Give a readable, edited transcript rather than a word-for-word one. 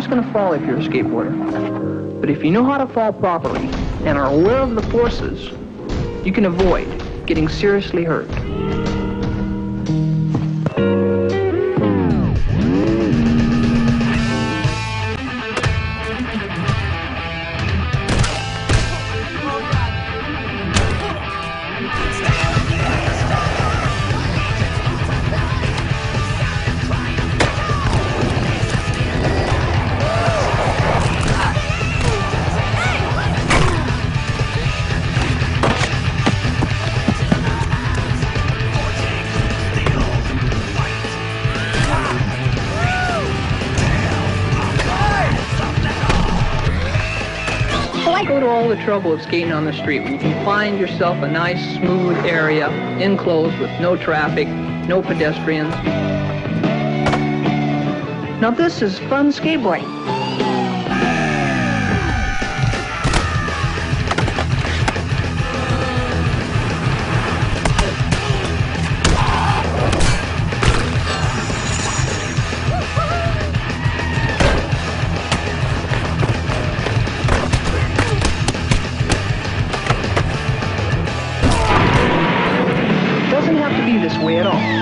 always going to fall if you're a skateboarder. But if you know how to fall properly and are aware of the forces, you can avoid getting seriously hurt. Why go to all the trouble of skating on the street when you can find yourself a nice, smooth area, enclosed with no traffic, no pedestrians? Now this is fun skateboarding. Doesn't have to be this way at all.